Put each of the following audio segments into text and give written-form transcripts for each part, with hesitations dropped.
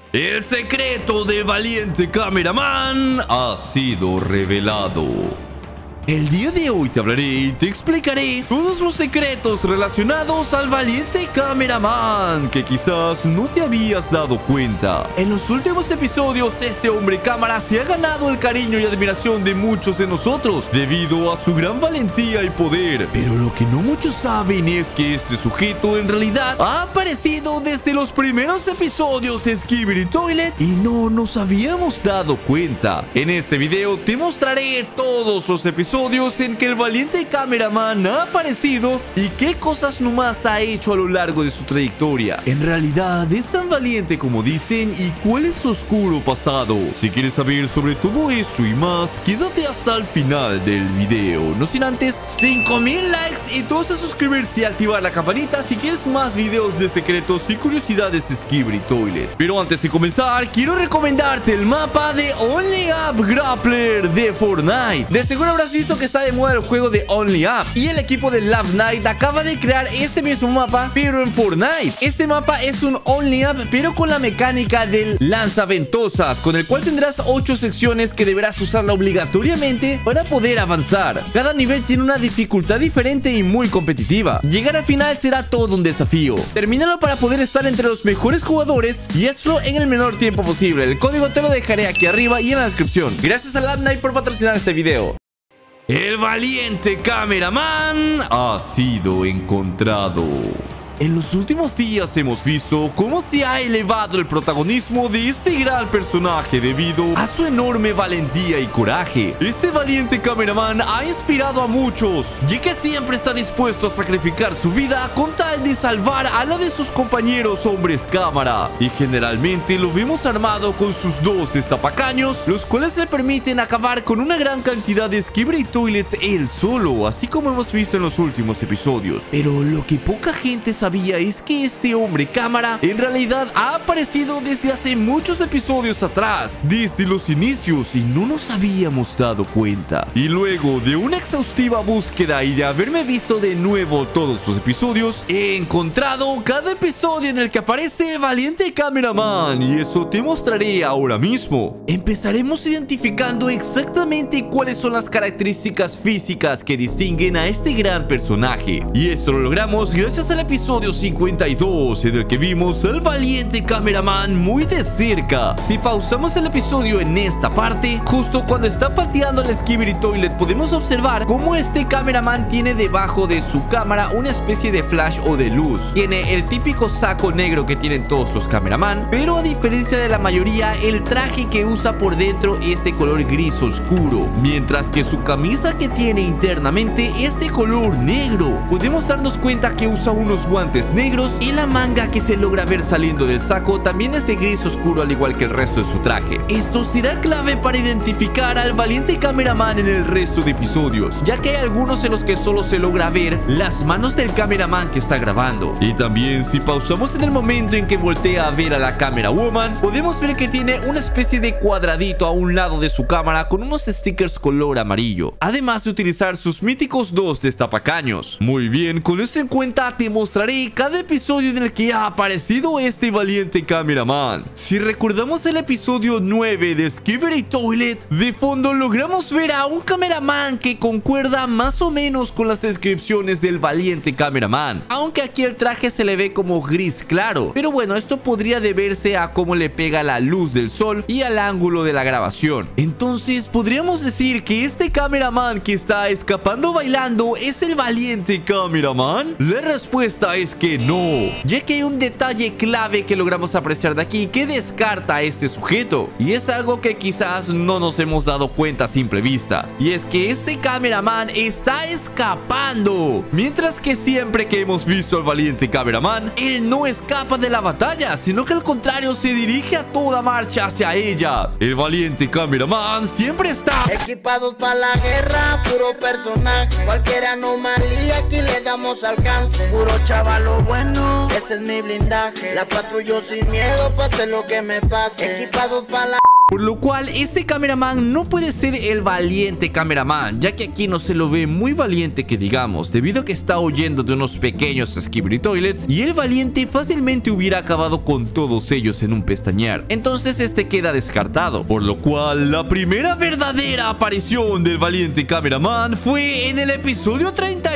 El secreto del valiente cameraman ha sido revelado. El día de hoy te hablaré y te explicaré todos los secretos relacionados al valiente cameraman que quizás no te habías dado cuenta. En los últimos episodios, este hombre cámara se ha ganado el cariño y admiración de muchos de nosotros debido a su gran valentía y poder. Pero lo que no muchos saben es que este sujeto en realidad ha aparecido desde los primeros episodios de Skibidi Toilet y no nos habíamos dado cuenta. En este video te mostraré todos los episodios en que el valiente cameraman ha aparecido y qué cosas nomás ha hecho a lo largo de su trayectoria. En realidad es tan valiente como dicen y cuál es su oscuro pasado. Si quieres saber sobre todo esto y más, quédate hasta el final del video. No sin antes 5000 likes y todos a suscribirse y activar la campanita si quieres más videos de secretos y curiosidades de Skibidi Toilet. Pero antes de comenzar, quiero recomendarte el mapa de Only Up Grappler de Fortnite. De seguro habrás visto que está de moda el juego de Only Up y el equipo de Love Night acaba de crear este mismo mapa pero en Fortnite. Este mapa es un Only Up pero con la mecánica del lanzaventosas, con el cual tendrás 8 secciones que deberás usarla obligatoriamente para poder avanzar. Cada nivel tiene una dificultad diferente y muy competitiva. Llegar al final será todo un desafío. Termínalo para poder estar entre los mejores jugadores y hazlo en el menor tiempo posible. El código te lo dejaré aquí arriba y en la descripción. Gracias a Love Night por patrocinar este video. El valiente cameraman ha sido encontrado. En los últimos días hemos visto cómo se ha elevado el protagonismo de este gran personaje debido a su enorme valentía y coraje. Este valiente cameraman ha inspirado a muchos, ya que siempre está dispuesto a sacrificar su vida con tal de salvar a la de sus compañeros hombres cámara. Y generalmente lo vemos armado con sus 2 destapacaños, los cuales le permiten acabar con una gran cantidad de Skibidi Toilets él solo, así como hemos visto en los últimos episodios. Pero lo que poca gente sabe es que este hombre cámara en realidad ha aparecido desde hace muchos episodios atrás, desde los inicios, y no nos habíamos dado cuenta. Y luego de una exhaustiva búsqueda y de haberme visto de nuevo todos los episodios, he encontrado cada episodio en el que aparece el valiente cameraman y eso te mostraré ahora mismo. Empezaremos identificando exactamente cuáles son las características físicas que distinguen a este gran personaje, y esto lo logramos gracias al episodio 52 en el que vimos al valiente cameraman muy de cerca. Si pausamos el episodio en esta parte, justo cuando está pateando el Skibidi Toilet, podemos observar cómo este cameraman tiene debajo de su cámara una especie de flash o de luz. Tiene el típico saco negro que tienen todos los cameraman, pero a diferencia de la mayoría, el traje que usa por dentro es de color gris oscuro, mientras que su camisa que tiene internamente es de color negro. Podemos darnos cuenta que usa unos guantes negros y la manga que se logra ver saliendo del saco también es de gris oscuro al igual que el resto de su traje. Esto será clave para identificar al valiente cameraman en el resto de episodios, ya que hay algunos en los que solo se logra ver las manos del cameraman que está grabando. Y también si pausamos en el momento en que voltea a ver a la camera woman, podemos ver que tiene una especie de cuadradito a un lado de su cámara con unos stickers color amarillo, además de utilizar sus míticos 2 destapacaños. Muy bien, con eso en cuenta te mostraré cada episodio en el que ha aparecido este valiente cameraman. Si recordamos el episodio 9 de Skibidi Toilet, de fondo logramos ver a un cameraman que concuerda más o menos con las descripciones del valiente cameraman, aunque aquí el traje se le ve como gris claro, pero bueno, esto podría deberse a cómo le pega la luz del sol y al ángulo de la grabación. Entonces podríamos decir que este cameraman que está escapando bailando es el valiente cameraman. La respuesta es que no, ya que hay un detalle clave que logramos apreciar de aquí que descarta a este sujeto, y es algo que quizás no nos hemos dado cuenta a simple vista, y es que este cameraman está escapando, mientras que siempre que hemos visto al valiente cameraman, él no escapa de la batalla, sino que al contrario se dirige a toda marcha hacia ella. El valiente cameraman siempre está equipados para la guerra, puro personaje, cualquier anomalía aquí le damos alcance, puro chavalo bueno, ese es mi blindaje. La patrullo sin miedo, pase lo que me pase. Equipados para la Por lo cual este cameraman no puede ser el valiente cameraman, ya que aquí no se lo ve muy valiente que digamos, debido a que está huyendo de unos pequeños Skibidi Toilets y el valiente fácilmente hubiera acabado con todos ellos en un pestañear. Entonces este queda descartado, por lo cual la primera verdadera aparición del valiente cameraman fue en el episodio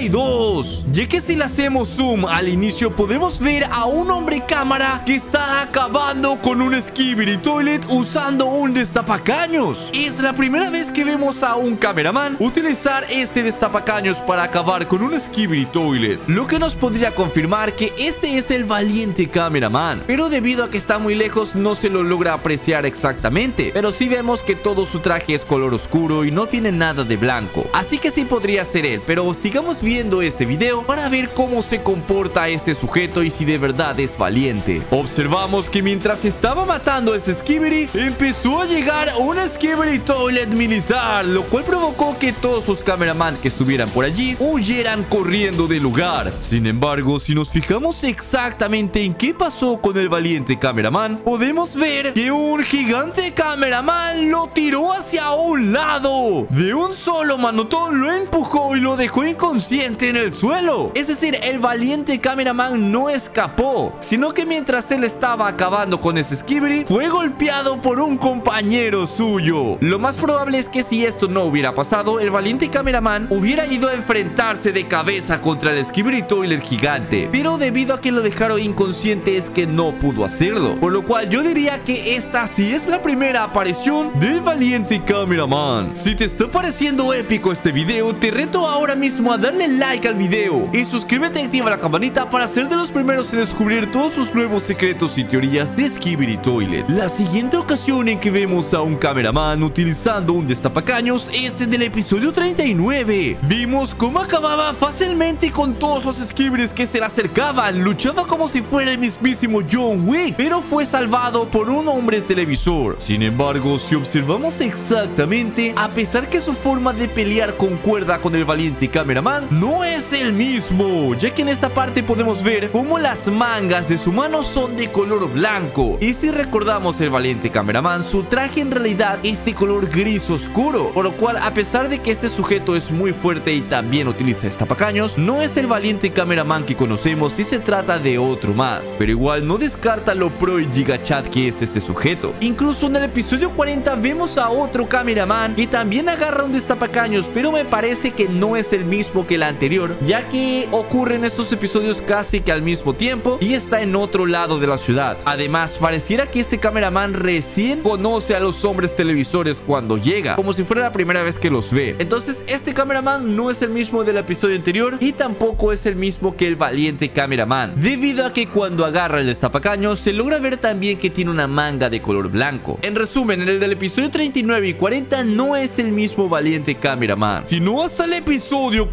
32, ya que si le hacemos zoom al inicio podemos ver a un hombre cámara que está acabando con un Skibidi Toilet usando un destapacaños. Es la primera vez que vemos a un cameraman utilizar este destapacaños para acabar con un Skibidi Toilet, lo que nos podría confirmar que ese es el valiente cameraman, pero debido a que está muy lejos no se lo logra apreciar exactamente, pero sí vemos que todo su traje es color oscuro y no tiene nada de blanco, así que sí podría ser él, pero sigamos viendo este video para ver cómo se comporta este sujeto y si de verdad es valiente. Observamos que mientras estaba matando a ese Skibidi, empezó a llegar un Skibidi Toilet militar, lo cual provocó que todos los cameraman que estuvieran por allí huyeran corriendo del lugar. Sin embargo, si nos fijamos exactamente en qué pasó con el valiente cameraman, podemos ver que un gigante cameraman lo tiró hacia un lado. De un solo manotón lo empujó y lo dejó inconsciente en el suelo. Es decir, el valiente cameraman no escapó, sino que mientras él estaba acabando con ese Skibidi, fue golpeado por un compañero suyo. Lo más probable es que si esto no hubiera pasado, el valiente cameraman hubiera ido a enfrentarse de cabeza contra el Skibidi Toilet gigante, pero debido a que lo dejaron inconsciente es que no pudo hacerlo, por lo cual yo diría que esta sí es la primera aparición del valiente cameraman. Si te está pareciendo épico este video, te reto ahora mismo a darle like al video y suscríbete y activa la campanita para ser de los primeros en descubrir todos sus nuevos secretos y teorías de Skibidi Toilet. La siguiente ocasión en que vemos a un cameraman utilizando un destapacaños es en el episodio 39. Vimos cómo acababa fácilmente con todos los Skibidis que se le acercaban, luchaba como si fuera el mismísimo John Wick, pero fue salvado por un hombre televisor. Sin embargo, si observamos exactamente, a pesar que su forma de pelear concuerda con el valiente cameraman, no es el mismo, ya que en esta parte podemos ver cómo las mangas de su mano son de color blanco, y si recordamos el valiente cameraman, su traje en realidad es de color gris oscuro, por lo cual a pesar de que este sujeto es muy fuerte y también utiliza destapacaños, no es el valiente cameraman que conocemos si se trata de otro más, pero igual no descarta lo pro y gigachat que es este sujeto. Incluso en el episodio 40 vemos a otro cameraman que también agarra un destapacaños, pero me parece que no es el mismo que el anterior, ya que ocurren estos episodios casi que al mismo tiempo y está en otro lado de la ciudad. Además, pareciera que este cameraman recién conoce a los hombres televisores cuando llega, como si fuera la primera vez que los ve. Entonces este cameraman no es el mismo del episodio anterior y tampoco es el mismo que el valiente cameraman, debido a que cuando agarra el destapacaños se logra ver también que tiene una manga de color blanco. En resumen, en el del episodio 39 y 40 no es el mismo valiente cameraman, sino hasta el episodio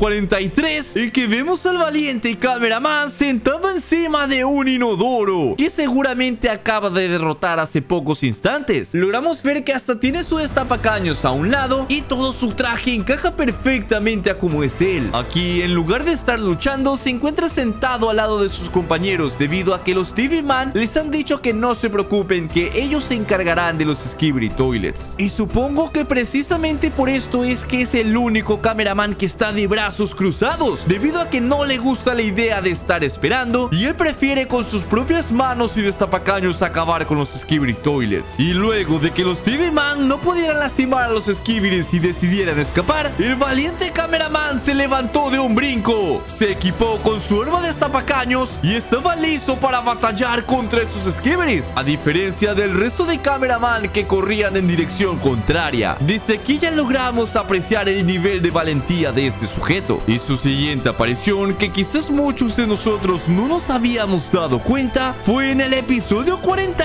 43 en que vemos al valiente cameraman sentado encima de un inodoro que seguramente acaba de derrotar hace pocos instantes. Logramos ver que hasta tiene su destapacaños a un lado y todo su traje encaja perfectamente a como es él. Aquí, en lugar de estar luchando, se encuentra sentado al lado de sus compañeros debido a que los TV Man les han dicho que no se preocupen, que ellos se encargarán de los Skibidi Toilets. Y supongo que precisamente por esto es que es el único cameraman que está de brazos cruzados, debido a que no le gusta la idea de estar esperando y él prefiere con sus propias manos y destapacaños acabar con los Skibidi Toilets. Y luego de que los TV Man no pudieran lastimar a los Skibidis y decidieran escapar, el valiente cameraman se levantó de un brinco, se equipó con su arma de destapacaños y estaba listo para batallar contra esos Skibidis, a diferencia del resto de cameraman que corrían en dirección contraria. Desde aquí ya logramos apreciar el nivel de valentía de este sujeto y su siguiente aparición, que quizás muchos de nosotros no nos habíamos dado cuenta, fue en el episodio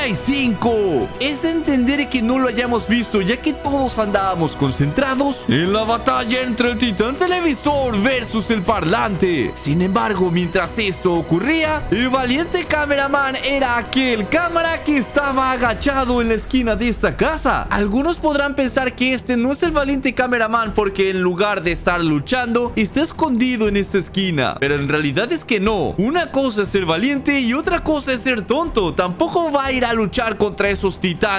45. Es de entender que no lo hayamos visto, ya que todos andábamos concentrados en la batalla entre el titán televisor versus el parlante. Sin embargo, mientras esto ocurría, el valiente cameraman era aquel cámara que estaba agachado en la esquina de esta casa. Algunos podrán pensar que este no es el valiente cameraman porque en lugar de estar luchando, está escondido en esta esquina, pero en realidad es que no. Una cosa es ser valiente y otra cosa es ser tonto. Tampoco va a ir a luchar contra esos titanes que están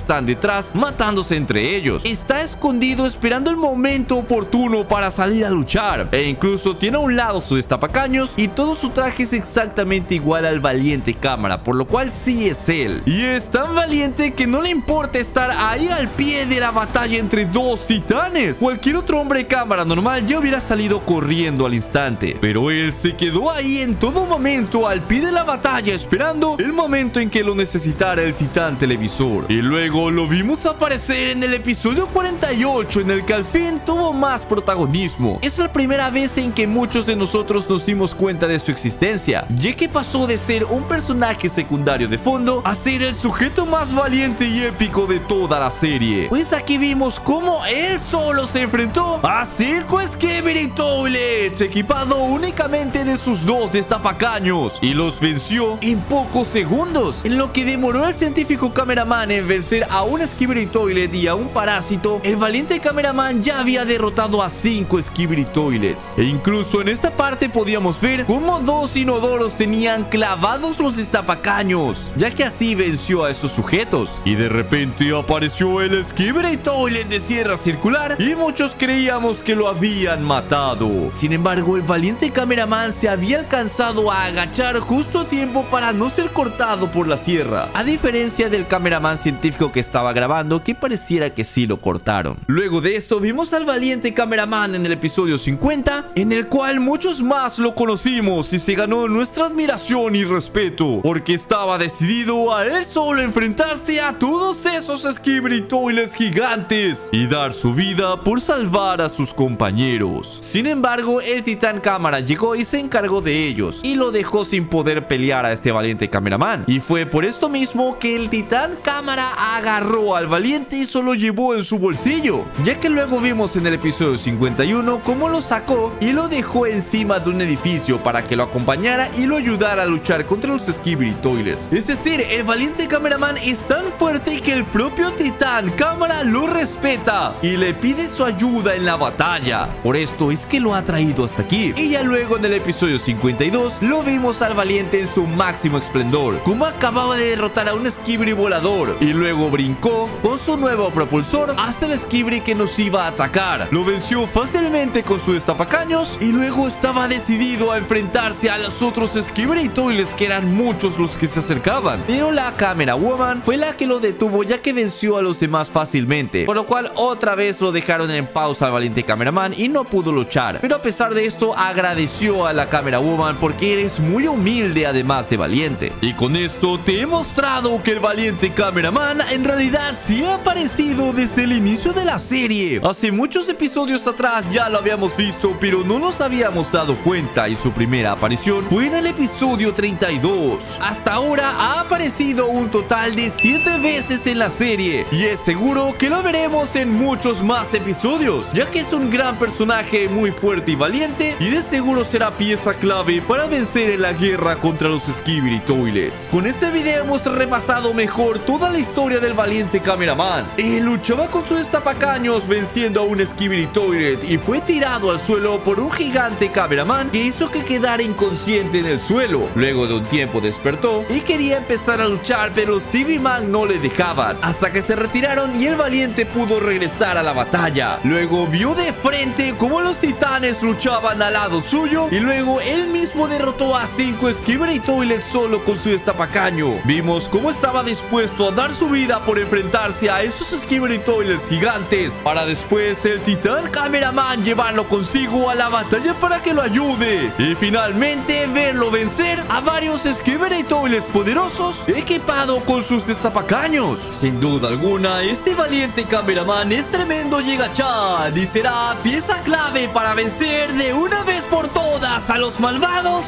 están detrás matándose entre ellos. Está escondido esperando el momento oportuno para salir a luchar, e incluso tiene a un lado su destapacaños y todo su traje es exactamente igual al valiente cámara, por lo cual sí es él. Y es tan valiente que no le importa estar ahí al pie de la batalla entre dos titanes. Cualquier otro hombre cámara normal ya hubiera salido corriendo al instante, pero él se quedó ahí en todo momento al pie de la batalla esperando el momento en que lo necesitara el titán televisor. Y luego lo vimos aparecer en el episodio 48, en el que al fin tuvo más protagonismo. Es la primera vez en que muchos de nosotros nos dimos cuenta de su existencia, ya que pasó de ser un personaje secundario de fondo a ser el sujeto más valiente y épico de toda la serie. Pues aquí vimos cómo él solo se enfrentó a 5 Skibidi Toilets, equipado únicamente de sus 2 destapacaños, y los venció en pocos segundos. En lo que demoró el científico cameraman en vencer a un Skibidi Toilet y a un parásito, el valiente cameraman ya había derrotado a 5 Skibidi Toilets. E incluso en esta parte podíamos ver cómo 2 inodoros tenían clavados los destapacaños, ya que así venció a esos sujetos. Y de repente apareció el Skibidi Toilet de sierra circular y muchos creíamos que lo habían matado. Sin embargo, el valiente cameraman se había alcanzado a agachar justo a tiempo para no ser cortado por la sierra, a diferencia del cameraman científico que estaba grabando, que pareciera que sí lo cortaron. Luego de esto vimos al valiente cameraman en el episodio 50, en el cual muchos más lo conocimos y se ganó nuestra admiración y respeto, porque estaba decidido a él solo enfrentarse a todos esos Skibidi Toilets gigantes y dar su vida por salvar a sus compañeros. Sin embargo, el titán cámara llegó y se encargó de ellos y lo dejó sin poder pelear a este valiente cameraman, y fue por esto mismo que el titán cámara agarró al valiente y se lo llevó en su bolsillo, ya que luego vimos en el episodio 51 cómo lo sacó y lo dejó encima de un edificio para que lo acompañara y lo ayudara a luchar contra los Skibidi Toilets. Es decir, el valiente cameraman es tan fuerte que el propio titán cámara lo respeta y le pide su ayuda en la batalla. Por esto es que lo ha traído hasta aquí. Y ya luego en el episodio 52 lo vimos al valiente en su máximo esplendor, como acababa de derrotar a un Skibidi volador y luego brincó con su nuevo propulsor hasta el Skibidi que nos iba a atacar. Lo venció fácilmente con su destapacaños y luego estaba decidido a enfrentarse a los otros Skibidi Toilets, que eran muchos los que se acercaban, pero la Camera Woman fue la que lo detuvo, ya que venció a los demás fácilmente, por lo cual otra vez lo dejaron en pausa al valiente cameraman y no pudo luchar. Pero a pesar de esto agradeció a la Camera Woman porque eres muy humilde además de valiente. Y con esto te he mostrado que el valiente cameraman en realidad sí ha aparecido desde el inicio de la serie. Hace muchos episodios atrás ya lo habíamos visto, pero no nos habíamos dado cuenta, y su primera aparición fue en el episodio 32. Hasta ahora ha aparecido un total de 7 veces en la serie y es seguro que lo veremos en muchos más episodios, ya que es un gran personaje muy fuerte y valiente, y de seguro será pieza clave para vencer en la guerra contra los Skibidi Toilets. Con este video hemos repasado mejor toda la historia del valiente cameraman. Él luchaba con sus destapacaños venciendo a un Skibidi Toilet y fue tirado al suelo por un gigante cameraman que hizo que quedara inconsciente en el suelo. Luego de un tiempo despertó y quería empezar a luchar, pero Steve y Mac no le dejaban, hasta que se retiraron y el valiente pudo regresar a la batalla. Luego vio de frente cómo los titanes luchaban al lado suyo y luego él mismo derrotó a 5 Skibidi Toilets solo con su destapacaño. Vimos cómo estaba dispuesto a dar su vida por enfrentarse a esos Skibidi Toilets gigantes, para después el titán cameraman llevarlo consigo a la batalla para que lo ayude y finalmente verlo vencer a varios Skibidi Toilets poderosos equipado con sus destapacaños. Sin duda alguna, este valiente cameraman es tremendo Giga-chan y será pieza clave para vencer de una vez por todas a los malvados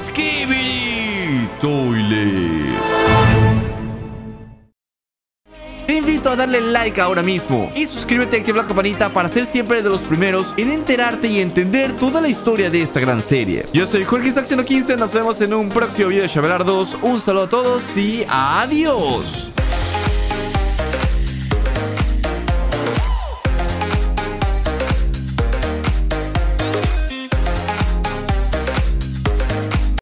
Skibidi Toilets. Te invito a darle like ahora mismo y suscríbete y activa la campanita para ser siempre de los primeros en enterarte y entender toda la historia de esta gran serie. Yo soy Jorge Saxeno 15, nos vemos en un próximo video de Shabelar 2. Un saludo a todos y adiós.